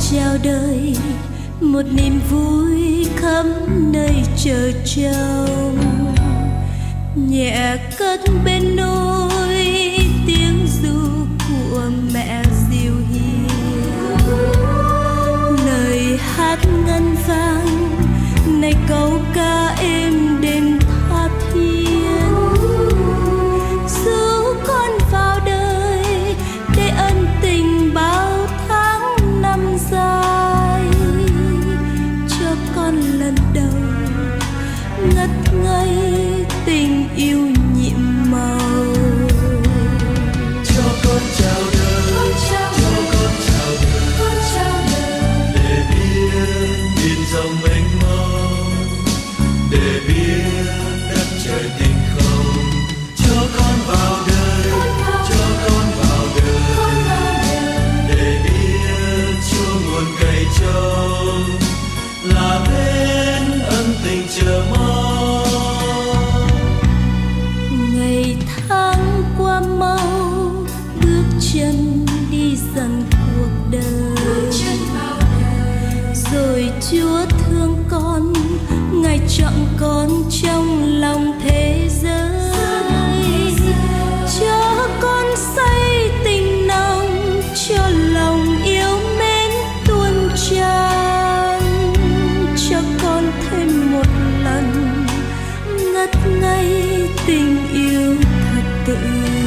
chào đời, một niềm vui khắp nơi chờ trông. Nhẹ cất bên nôi tiếng ru của mẹ dịu hiền, lời hát ngân vang này câu ca êm đềm tha thiết. Dù con vào đời để ân tình bao tháng năm dài, cho con lần đầu ngất ngây tình yêu nhiệm màu. Cho con chào đời, cho con chào đời, để biết biển rộng mênh mông, để biết đất trời tình không. Cho con vào đời, cho con vào đời, để biết Chúa nguồn cày trông là bên ân tình chờ mong. Ngày tháng qua mau, bước chân đi dần cuộc đời, rồi Chúa thương con, Ngài chọn con trong lòng thế giới, cho con say tình nồng, cho lòng yêu mến tuôn tràn, cho con thêm một lần ngất ngây tình yêu thật tự.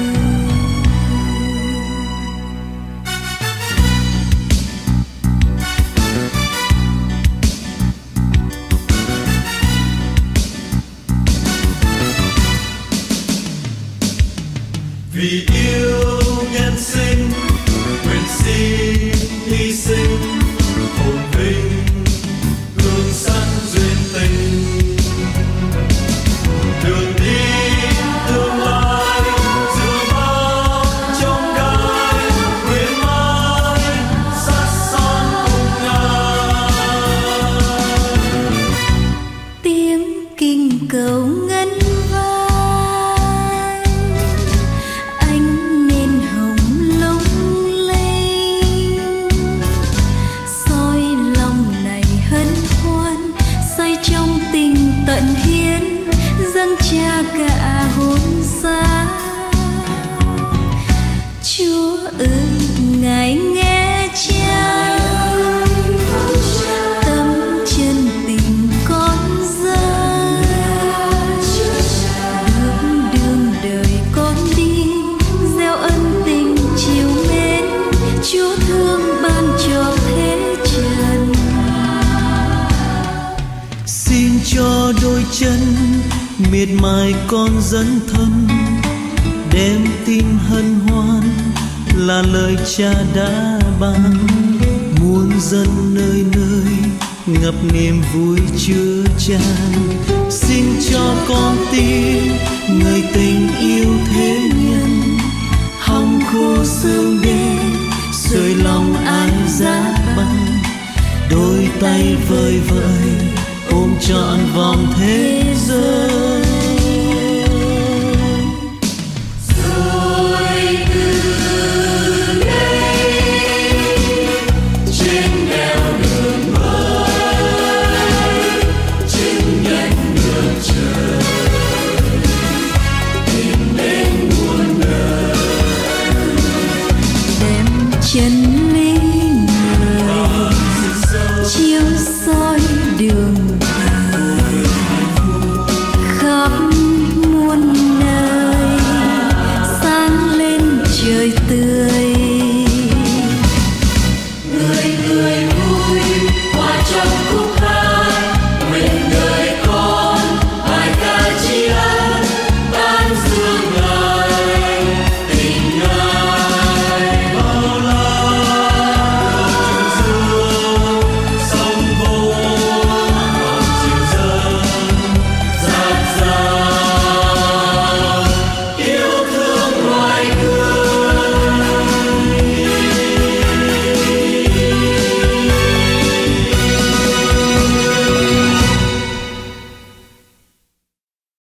Vì yêu nhân sinh, nguyện xin hy sinh, hồn vinh hương sắc duyên tình. Đường đi tương lai giữa bao trông gai, nguyện mãi sát son cùng Ngài. Tiếng kinh cầu ngân vang, ánh nến hồng lung linh, soi lòng này hân hoan, say trong tình tận hiến, dâng cha cả hồn xa. Chúa ơi Ngài nghe cha, tâm chân tình con dâng, bước đường đời con đi, gieo ân tình chiều mến, Chúa thương ban cho thế trần. Xin cho đôi chân miệt mài con dấn thân, đem tin hân hoan là lời cha đã ban. Muôn dân nơi nơi ngập niềm vui chứa chan. Xin cho con tin người tình yêu thế nhân, hòng khô sương đêm rồi lòng ai giá băng. Đôi tay vơi vợi ôm trọn vòng thế giới. Rồi từ đây trên nẻo đường mới, chứng nhân đường trời, tìm đến nguồn đời, Đem chân lý người chiếu soi